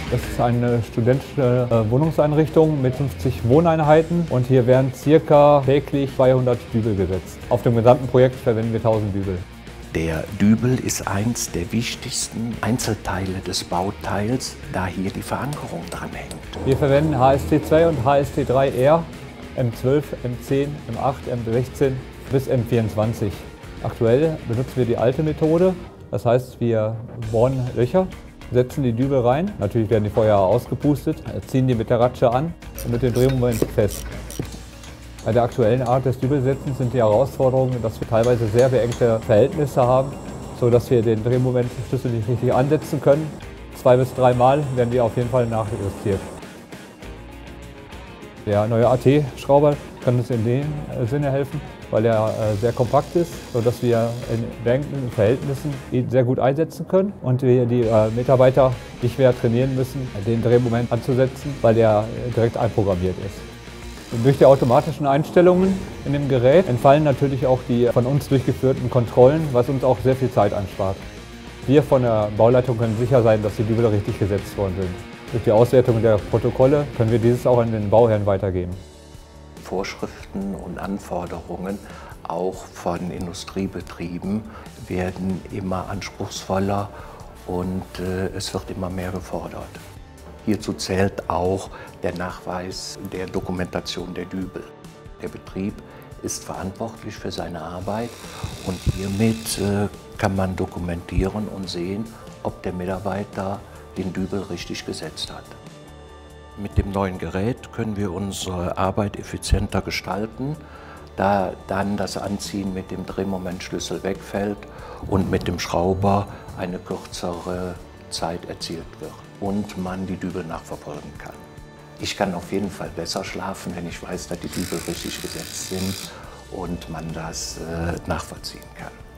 Das ist eine studentische Wohnungseinrichtung mit 50 Wohneinheiten und hier werden circa täglich 200 Dübel gesetzt. Auf dem gesamten Projekt verwenden wir 1000 Dübel. Der Dübel ist eins der wichtigsten Einzelteile des Bauteils, da hier die Verankerung dran hängt. Wir verwenden HST2 und HST3R, M12, M10, M8, M16 bis M24. Aktuell benutzen wir die alte Methode, das heißt, wir bohren Löcher, setzen die Dübel rein. Natürlich werden die vorher ausgepustet, ziehen die mit der Ratsche an und mit dem Drehmoment fest. Bei der aktuellen Art des Dübelsetzens sind die Herausforderungen, dass wir teilweise sehr beengte Verhältnisse haben, sodass wir den Drehmomentschlüssel nicht richtig ansetzen können. 2 bis 3 Mal werden die auf jeden Fall nachjustiert. Der neue AT-Schrauber kann uns in dem Sinne helfen, weil er sehr kompakt ist, sodass wir in beengten Verhältnissen ihn sehr gut einsetzen können und wir die Mitarbeiter nicht mehr trainieren müssen, den Drehmoment anzusetzen, weil der direkt einprogrammiert ist. Und durch die automatischen Einstellungen in dem Gerät entfallen natürlich auch die von uns durchgeführten Kontrollen, was uns auch sehr viel Zeit anspart. Wir von der Bauleitung können sicher sein, dass die Dübel richtig gesetzt worden sind. Durch die Auswertung der Protokolle können wir dieses auch an den Bauherrn weitergeben. Vorschriften und Anforderungen auch von Industriebetrieben werden immer anspruchsvoller und es wird immer mehr gefordert. Hierzu zählt auch der Nachweis der Dokumentation der Dübel. Der Betrieb ist verantwortlich für seine Arbeit und hiermit kann man dokumentieren und sehen, ob der Mitarbeiter den Dübel richtig gesetzt hat. Mit dem neuen Gerät können wir unsere Arbeit effizienter gestalten, da dann das Anziehen mit dem Drehmomentschlüssel wegfällt und mit dem Schrauber eine kürzere Zeit erzielt wird und man die Dübel nachverfolgen kann. Ich kann auf jeden Fall besser schlafen, wenn ich weiß, dass die Dübel richtig gesetzt sind und man das nachvollziehen kann.